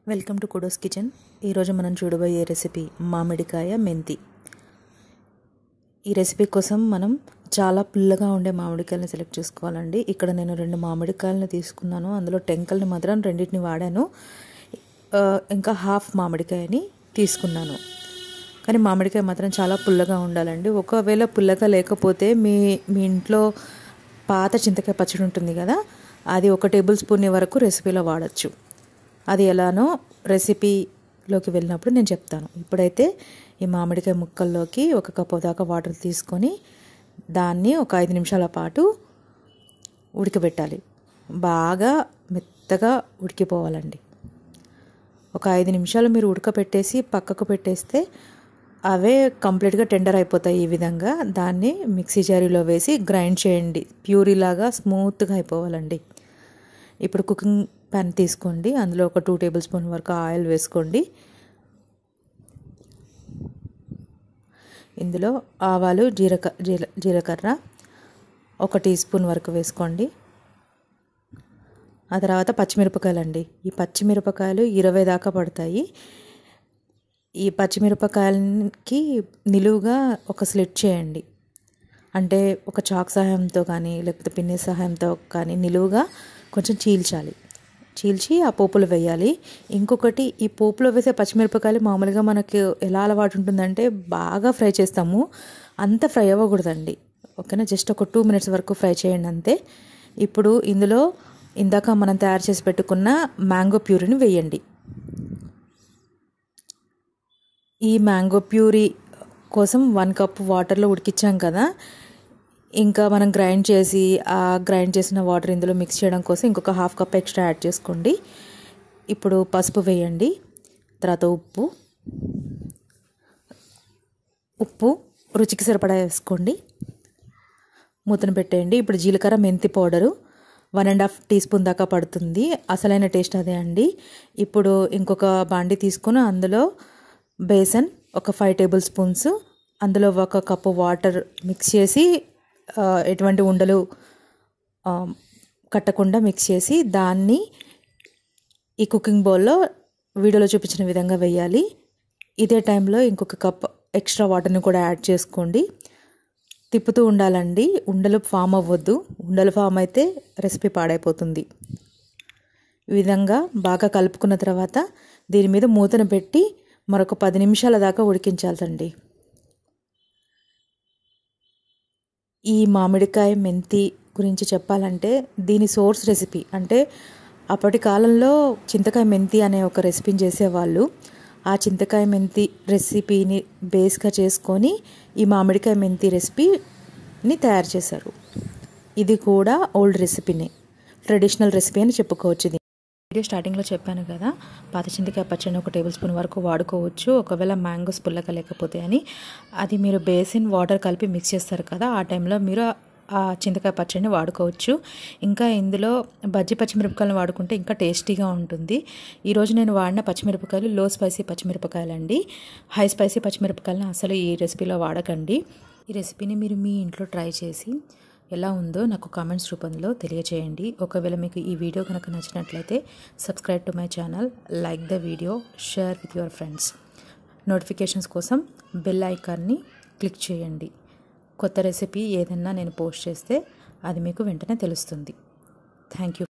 Welcome to kudos kitchen. ఈరోజు మనం చూడబోయే రెసిపీ మామిడికాయ మెంతి. ఈ రెసిపీ కోసం మనం చాలా పుల్లగా ఉండే మామిడికాయలను సెలెక్ట్ చేసుకోవాలండి. ఇక్కడ నేను 2 మామిడికాయలను తీసుకున్నాను. అందులో టెంకల్ని మాత్రం రెండింటిని వాడాను. ఇంకా హాఫ్ మామిడికాయని తీసుకున్నాను. కానీ మామిడికాయ మాత్రం చాలా పుల్లగా ఉండాలండి. ఒకవేళ పుల్లగా లేకపోతే మీ ఇంట్లో పాత చింతకాయ పచ్చడి ఉంటుంది కదా, అది 1 టేబుల్ స్పూన్ వరకు రెసిపీలో వాడచ్చు. అది ఎలానో రెసిపీలోకి వెళ్ళినప్పుడు నేను చెప్తాను. ఇప్పుడైతే ఈ మామిడికాయ ముక్కల్లోకి 1 కప్పు దాకా వాటర్ తీసుకొని దాన్ని ఒక 5 నిమిషాల పాటు ఉడకబెట్టాలి. బాగా మెత్తగా ఉడికిపోవాలండి. ఒక 5 నిమిషాలు మీరు ఉడకబెట్టేసి పక్కకు పెట్టేస్తే అవే కంప్లీట్గా టెండర్ అయిపోతాయి. ఈ విధంగా దాన్ని మిక్సీ జారీలో వేసి గ్రైండ్ చేయండి. ప్యూరీలాగా స్మూత్గా అయిపోవాలండి. ఇప్పుడు కుకింగ్ ప్యాన్ తీసుకోండి. అందులో ఒక 2 టేబుల్ స్పూన్ వరకు ఆయిల్ వేసుకోండి. ఇందులో ఆవాలు, జీలకర్ర 1 టీ స్పూన్ వరకు వేసుకోండి. ఆ తర్వాత పచ్చిమిరపకాయలు అండి. ఈ పచ్చిమిరపకాయలు 20 దాకా పడతాయి. ఈ పచ్చిమిరపకాయలకి నిలువుగా ఒక స్లిట్ చేయండి. అంటే ఒక చాక్ సహాయంతో కానీ లేకపోతే పిన్ని సహాయంతో కానీ నిలువుగా కొంచెం చీల్చి ఆ పోపులో వేయాలి. ఇంకొకటి, ఈ పోపులో వేసే పచ్చిమిరపకాయలు మామూలుగా మనకు ఎలా అలవాటు ఉంటుందంటే బాగా ఫ్రై చేస్తాము. అంత ఫ్రై అవ్వకూడదండి. ఓకేనా, జస్ట్ ఒక 2 మినిట్స్ వరకు ఫ్రై చేయండి అంతే. ఇప్పుడు ఇందులో ఇందాక మనం తయారు చేసి పెట్టుకున్న మ్యాంగో ప్యూరీని వేయండి. ఈ మ్యాంగో ప్యూరీ కోసం 1 కప్ వాటర్లో ఉడికించాం కదా, ఇంకా మనం గ్రైండ్ చేసిన వాటర్ ఇందులో మిక్స్ చేయడం కోసం ఇంకొక 1/2 కప్ ఎక్స్ట్రా యాడ్ చేసుకోండి. ఇప్పుడు పసుపు వేయండి. తర్వాత ఉప్పు రుచికి సరిపడా వేసుకోండి. మూతను పెట్టేయండి. ఇప్పుడు జీలకర్ర, మెంతి పౌడరు 1.5 టీ స్పూన్ దాకా పడుతుంది. అసలైన టేస్ట్ అదే అండి. ఇప్పుడు ఇంకొక బాండి తీసుకుని అందులో బేసన్ ఒక 5 టేబుల్ స్పూన్స్, అందులో 1 కప్పు వాటర్ మిక్స్ చేసి ఎటువంటి ఉండలు కట్టకుండా మిక్స్ చేసి దాన్ని ఈ కుకింగ్ బౌల్లో వీడియోలో చూపించిన విధంగా వేయాలి. ఇదే టైంలో ఇంకొక కప్ ఎక్స్ట్రా వాటర్ని కూడా యాడ్ చేసుకోండి. తిప్పుతూ ఉండాలండి. ఉండలు ఫామ్ అవ్వద్దు. ఉండలు ఫామ్ అయితే రెసిపీ పాడైపోతుంది. ఈ విధంగా బాగా కలుపుకున్న తర్వాత దీని మీద మూతను పెట్టి మరొక 10 నిమిషాల దాకా ఉడికించాలండి. ఈ మామిడికాయ మెంతి గురించి చెప్పాలంటే దీని సోర్స్ రెసిపీ అంటే అప్పటి కాలంలో చింతకాయ మెంతి అనే ఒక రెసిపీని చేసేవాళ్ళు. ఆ చింతకాయ మెంతి రెసిపీని బేస్గా చేసుకొని ఈ మామిడికాయ మెంతి రెసిపీని తయారు చేశారు. ఇది కూడా ఓల్డ్ రెసిపీనే, ట్రెడిషనల్ రెసిపీ అని చెప్పుకోవచ్చు. వీడియో స్టార్టింగ్లో చెప్పాను కదా, పాత చింతకాయ పచ్చడిని 1 టేబుల్ స్పూన్ వరకు వాడుకోవచ్చు ఒకవేళ మ్యాంగోస్ పుల్లగా లేకపోతే అని. అది మీరు బేసిన్ వాటర్ కలిపి మిక్స్ చేస్తారు కదా, ఆ టైంలో మీరు ఆ చింతకాయ పచ్చడిని వాడుకోవచ్చు. ఇంకా ఇందులో బజ్జి పచ్చిమిరపకాయలను వాడుకుంటే ఇంకా టేస్టీగా ఉంటుంది. ఈరోజు నేను వాడిన పచ్చిమిరపకాయలు లో స్పైసీ పచ్చిమిరపకాయలు అండి. హై స్పైసీ పచ్చిమిరపకాయలను అసలు ఈ రెసిపీలో వాడకండి. ఈ రెసిపీని మీరు మీ ఇంట్లో ట్రై చేసి ఎలా ఉందో నాకు కామెంట్స్ రూపంలో తెలియచేయండి. ఒకవేళ మీకు ఈ వీడియో కనుక నచ్చినట్లయితే subscribe to my channel, like the video, share with your friends. Notifications కోసం బెల్ ఐకాన్ని క్లిక్ చేయండి. కొత్త రెసిపీ ఏదన్నా నేను పోస్ట్ చేస్తే అది మీకు వెంటనే తెలుస్తుంది. Thank you.